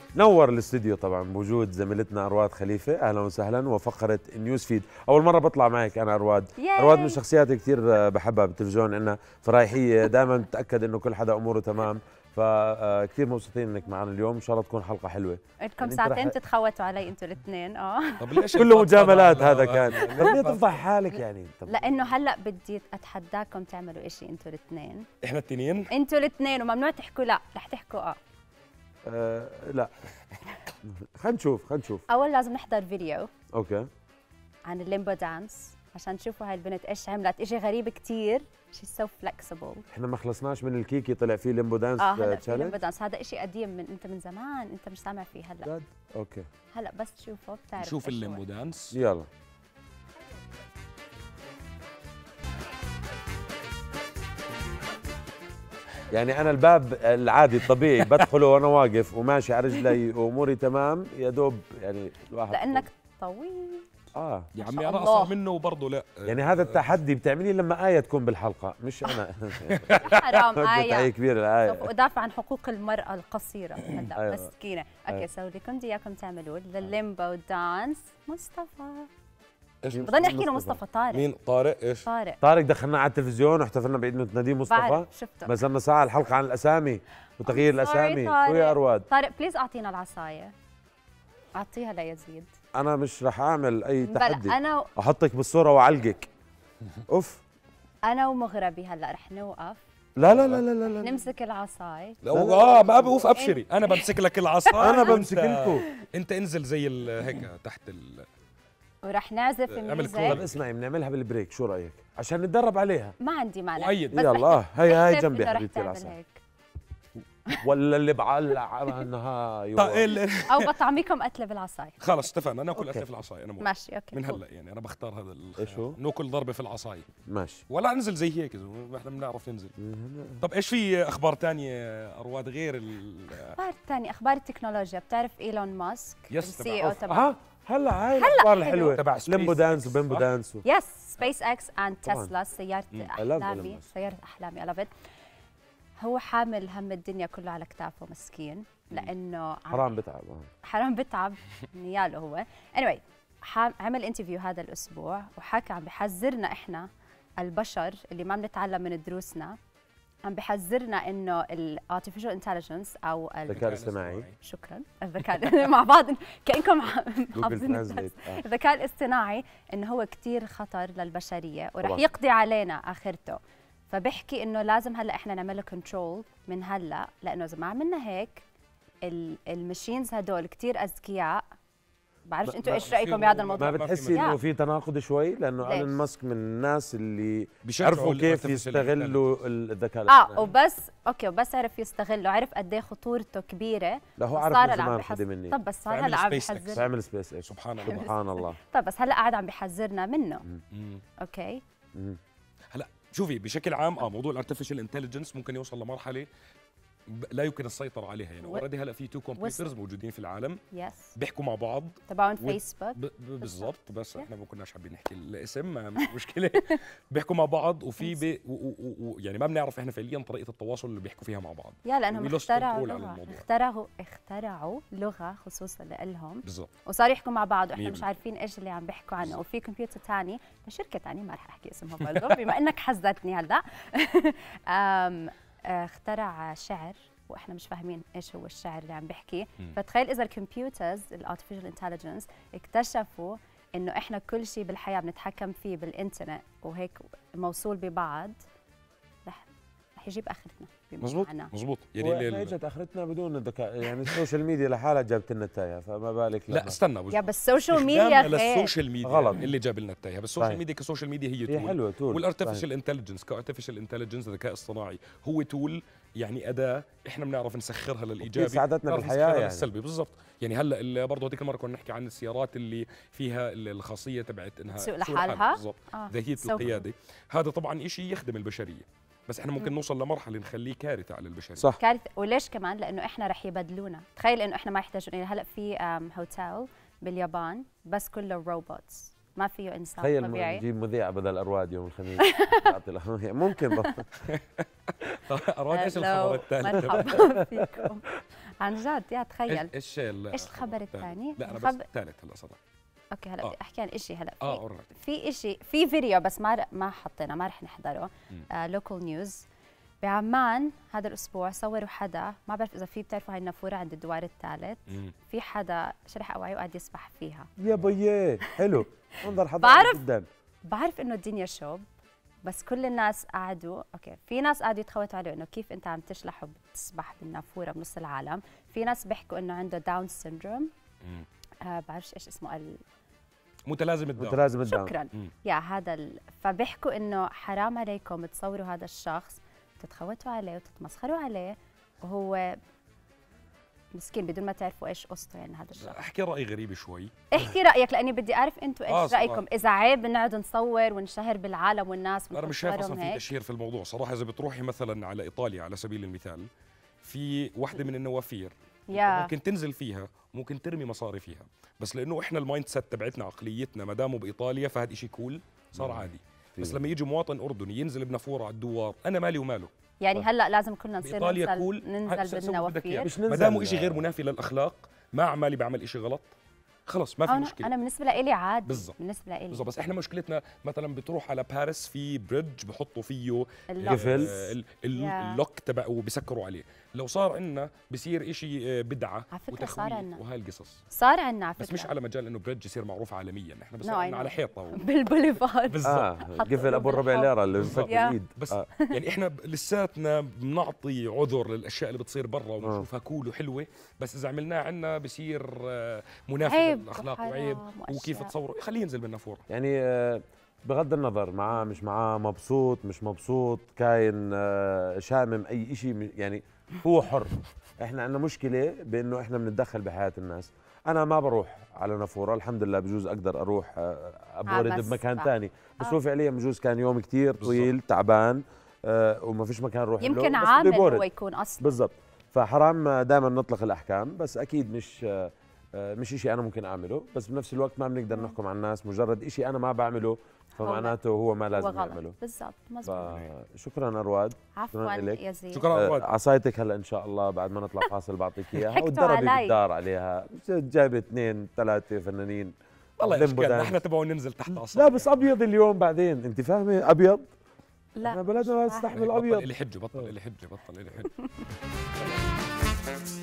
نور الاستديو طبعا بوجود زميلتنا ارواد خليفه. اهلا وسهلا. وفقره النيوز فيد، اول مره بطلع معك انا ارواد. ارواد من الشخصيات كثير بحبها بالتلفزيون، انها فرايحيه دائما بتاكد انه كل حدا اموره تمام. فكثير مبسوطين انك معنا اليوم، ان شاء الله تكون حلقه حلوه. بدكم يعني ساعتين تتخوتوا علي انتوا الاثنين. طب ليش كله مجاملات هذا كان؟ ليه تفضح حالك يعني؟ لانه هلا بدي اتحداكم تعملوا شيء انتوا الاثنين. احنا الاثنين؟ انتوا الاثنين، وممنوع تحكوا لا، رح تحكوا لا. خلينا نشوف. اول لازم نحضر فيديو اوكي عن الليمبو دانس عشان تشوفوا هاي البنت ايش عملت. شيء غريب كثير، شيء سو فلكسبل. احنا ما خلصناش من الكيكي، طلع فيه ليمبو دانس هلا في ليمبو دانس. هذا شيء قديم، من زمان انت مش سامع فيه هلا. جد؟ اوكي هلا بس تشوفه بتعرف. نشوف الليمبو دانس. يلا. يعني انا الباب العادي الطبيعي بدخله وانا واقف وماشي على رجلي واموري تمام يا دوب، يعني الواحد لانك طويل. يا عمي انا اصغر منه وبرضه لا. يعني هذا التحدي بتعمليه لما آية تكون بالحلقة مش أنا. حرام آية كبيرة الآية. سوف أدافع عن حقوق المرأة القصيرة هلا مسكينة. أوكي سو اللي كنت إياكم تعملوا للليمبو دانس مصطفى. بضل احكي له مصطفى. طارق. مين طارق؟ ايش؟ طارق دخلنا على التلفزيون واحتفلنا بعيد ميلاد نديم مصطفى. شفته. ما زلنا ساعة الحلقة عن الأسامي وتغيير الأسامي. شو يا أرواد؟ طارق بليز أعطينا العصاية. أعطيها ليزيد. أنا مش رح أعمل أي تحدي. أنا أحطك بالصورة وأعلقك. أوف. أنا ومغربي هلا رح نوقف. لا لا لا لا لا نمسك العصاي. لا ما بوقف ابشري، انا بمسك لك العصاي. انا بمسك لكم. انت انزل زي هيك تحت ورح نعزف الميوزك. طب اسمعي بنعملها بالبريك، شو رايك؟ عشان نتدرب عليها. ما عندي مانع. يلا هي جنبي حبيبتي العصاي. ولا اللي بعلق عنها او بطعميكم قتله بالعصاي. خلص اتفقنا، ناكل قتله في العصاي. انا ماشي اوكي من هلا يعني انا بختار هذا ايش هو؟ ناكل ضربه في العصاي. ماشي. ولا انزل زي هيك احنا بنعرف ننزل. طب ايش في اخبار ثانيه ارواد غير اخبار ثانيه؟ اخبار التكنولوجيا. بتعرف ايلون ماسك السي او تبع هلا هاي الاخبار الحلوه تبع ليمبو دانس وبيمبو دانس يس سبيس اكس اند تسلا. سياره احلامي I love it. هو حامل هم الدنيا كله على كتافه مسكين، لانه حرام بتعب نياله هو. anyway عمل انترفيو هذا الاسبوع وحكى عم بحذرنا احنا البشر اللي ما بنتعلم من دروسنا، عم بحذرنا انه الارتفيشال انتليجنس او الذكاء الاصطناعي. شكرا. الذكاء مع بعض كانكم حافظين الذكاء الاصطناعي انه هو كثير خطر للبشريه ورح يقضي علينا اخرته. فبحكي انه لازم هلا احنا نعمل كنترول من هلا، لانه اذا ما عملنا هيك الماشينز هدول كثير اذكياء. بعرفش انتم ايش رايكم بهذا الموضوع؟ ما بتحسي انه في تناقض شوي؟ لانه ايلون ماسك من الناس اللي عرفوا كيف يستغلوا الذكاء الاصطناعي. وبس عرف يستغله، عرف قد ايه خطورته كبيره. لا هو عرف من زمان حدا مني. طب بس صار هلا عم بيحذر. بيعمل سبيس اكس. سبحان الله. طب بس هلا قاعد عم بيحذرنا منه. اوكي هلا شوفي بشكل عام موضوع الارتفيشال انتليجنس ممكن يوصل لمرحله لا يمكن السيطره عليها. يعني اوريدي هلا في تو كمبيوترز موجودين في العالم بيحكوا مع بعض تبعون فيسبوك بالضبط. بس احنا ما كناش حابين نحكي الاسم، ما مشكله. بيحكوا مع بعض وفي يعني ما بنعرف احنا فعليا طريقه التواصل اللي بيحكوا فيها مع بعض. لانهم اخترعوا لغه خصوصا لهم بالضبط، وصاروا يحكوا مع بعض واحنا مش عارفين ايش اللي عم بيحكوا عنه. وفي كمبيوتر ثاني لشركه ثانيه ما رح احكي اسمها برضه بما انك حزتني هلا. اخترع شعر واحنا مش فاهمين ايش هو الشعر اللي عم بحكي. فتخيل اذا الكمبيوترز الارتفيشال انتليجنس اكتشفوا انه احنا كل شيء بالحياه بنتحكم فيه بالانترنت وهيك موصول ببعض، رح يجيب اخرتنا. مزبوط يعني اجت اخرتنا بدون الذكاء. يعني السوشيال ميديا لحالها جابت لنا التايهه، فما بالك لا استنى يا بس السوشيال ميديا السوشيال ميديا غلط اللي جاب لنا التايهه. بس السوشيال ميديا كسوشيال ميديا هي حلوه تول. والارتفيشال انتليجنس كارتفيشال انتليجنس الذكاء الاصطناعي هو تول، يعني اداه احنا بنعرف نسخرها للايجابي ساعدتنا بالحياه يعني السلبي. بالضبط. يعني هلا برضه هذيك المره كنا نحكي عن السيارات اللي فيها الخاصيه تبعت انها تسوق لحالها بالضبط ذاتيه القياده. هذا طبعا شيء يخدم البشريه، بس احنا ممكن نوصل لمرحله نخليه كارثه على البشريه. صح كارثه. وليش كمان؟ لانه احنا رح يبدلونا. تخيل انه احنا ما يحتاجون. يعني هلا في هوتيل باليابان بس كله روبوتس، ما فيه انسان طبيعي. تخيل نجيب مذيع بدل ارواد يوم الخميس. ممكن ارواد ايش الخبر الثاني؟ مرحبا فيكم. عن جد يا تخيل. ايش الخبر الثاني؟ لا انا بس الثالث هلا صراحه. اوكي هلا بدي احكي عن شيء هلا. في شيء في فيديو بس ما حطينا، ما رح نحضره. لوكال نيوز بعمان هذا الاسبوع صوروا حدا، ما بعرف اذا بتعرفوا هاي النافوره عند الدوار الثالث، في حدا شرح اوعي وقاعد يسبح فيها. يا بيي حلو منظر حضاري جدا. بعرف انه الدنيا شوب، بس كل الناس قعدوا اوكي، في ناس قعدوا يتخوتوا عليه انه كيف انت عم تشلح وبتسبح بالنافوره بنص العالم، في ناس بيحكوا انه عنده داون سيندروم. بعرفش ايش اسمه متلازمة الداون. شكرا. يا هذا فبيحكوا انه حرام عليكم تصوروا هذا الشخص وتتخوتوا عليه وتتمسخروا عليه وهو مسكين بدون ما تعرفوا ايش قصته. يعني هذا الشخص احكي راي غريب شوي. احكي رايك لاني بدي اعرف انتم ايش رايكم، اذا عيب نقعد نصور ونشهر بالعالم والناس. انا مش شايف اصلا في تشهير في الموضوع صراحه. اذا بتروحي مثلا على ايطاليا على سبيل المثال، في وحده من النوافير ممكن تنزل فيها، ممكن ترمي مصاري فيها، بس لانه احنا المايند سيت تبعتنا عقليتنا ما داموا بايطاليا فهذا شيء كول صار عادي. بس لما يجي مواطن اردني ينزل بنافوره على الدوار، انا مالي وماله. يعني هلا لازم كلنا نصير ننزل بالنوافير ما دامه شيء غير منافي للاخلاق، ما عمالي بعمل شيء غلط، خلص ما في مشكله. انا بالنسبه لي عادي. بالضبط. بالنسبه لي بالضبط. بس احنا مشكلتنا مثلا بتروح على باريس في بريدج بحطوا فيه قفل اللوك تبعه وبسكروا عليه. لو صار عندنا بصير شيء بدعه وتخويف وهاي القصص صار عندنا على فكره. بس مش على مجال انه بريدج يصير معروف عالميا، احنا بس على حيطه بالبوليفارد. بالضبط. قفل ابو الربع ليره اللي بفك الايد. بس يعني احنا لساتنا بنعطي عذر للاشياء اللي بتصير برا ونشوفها كول وحلوه، بس اذا عملناها عندنا بصير منافي للاخلاق وعيب. وكيف تصوروا خليه ينزل بالنافوره. يعني بغض النظر معاه مش معاه، مبسوط مش مبسوط، كاين شامم اي شيء، يعني هو حر. احنا عندنا مشكله بانه احنا بنتدخل بحياه الناس. انا ما بروح على نافوره الحمد لله، بجوز اقدر اروح ابورد بمكان ثاني، بس هو فعليا بجوز كان يوم كثير طويل تعبان وما فيش مكان نروح له، يمكن عامل هو يكون اصلا. بالضبط. فحرام دائما نطلق الاحكام، بس اكيد مش شيء انا ممكن اعمله، بس بنفس الوقت ما بنقدر نحكم على الناس مجرد شيء انا ما بعمله فمعناته هو ما لازم يعمله. بالضبط مزبوط. شكرا ارواد. عفوا يا زين. شكرا ارواد. عصايتك هلا ان شاء الله بعد ما نطلع فاصل بعطيك اياها، وتدربي بالدار عليها. جايبه 2 3 فنانين والله اشكال احنا تبغوا ننزل تحت عصا. لا بس ابيض اليوم بعدين انت فاهمه ابيض. لا بلدنا ما تستحمل ابيض. بطل لي حجه بطل لي حجه بطل لي حجه.